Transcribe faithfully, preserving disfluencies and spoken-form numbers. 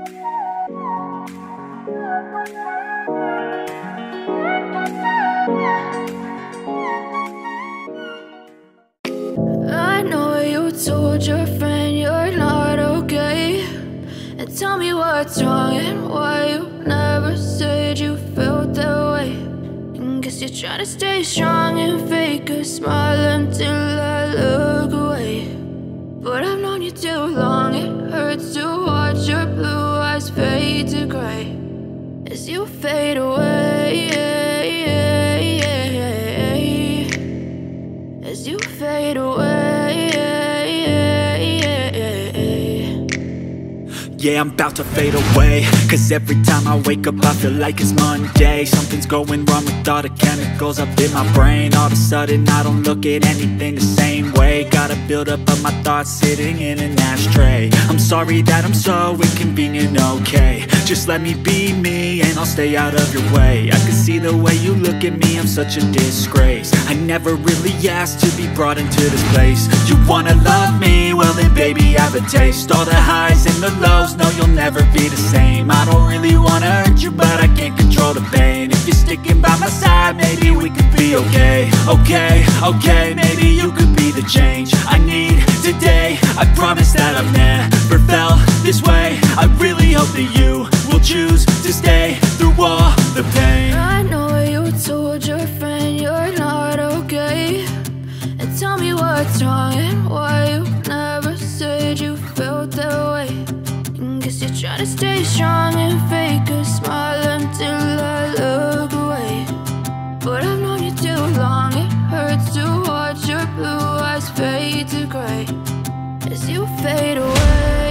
I know you told your friend you're not okay, and tell me what's wrong and why you never said you felt that way. And guess you're trying to stay strong and fake a smile until I look away. But I've known you too long, it hurts to watch your blue eyes fade to gray as you fade away, as you fade away. Yeah, I'm about to fade away, cause every time I wake up I feel like it's Monday. Something's going wrong with all the chemicals up in my brain. All of a sudden I don't look at anything the same way. Gotta build up of my thoughts sitting in an ashtray. I'm sorry that I'm so inconvenient, okay. Just let me be me and I'll stay out of your way. I can see the way you look at me, I'm such a disgrace. I never really asked to be brought into this place. You wanna love me? Well then baby, have a taste. All the highs and the lows, no, you'll never be the same. I don't really wanna hurt you, but I can't control the pain. If you're sticking by my side, maybe we could be okay. Okay, okay, maybe you could be the change I need today. I promise that I've never felt this way. I really hope that you will choose to stay through all the pain. I know you told your friend you're not okay, and tell me what's wrong and why you never said you felt that way. Guess you're trying to stay strong and fake a smile until I look away. But I've known you too long, it hurts to watch your blue eyes fade to gray as you fade away.